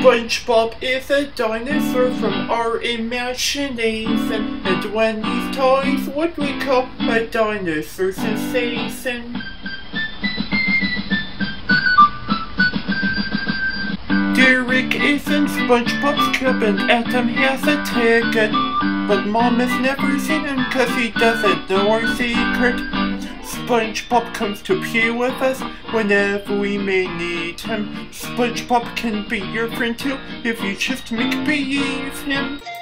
SpongeBob is a dinosaur from our imagination, and when he's toys what we call a dinosaur sensation. Derek is in SpongeBob's club and Adam has a ticket, but Mom has never seen him cause he doesn't know our secret. SpongeBob comes to play with us whenever we may need him. SpongeBob can be your friend too if you just make believe him.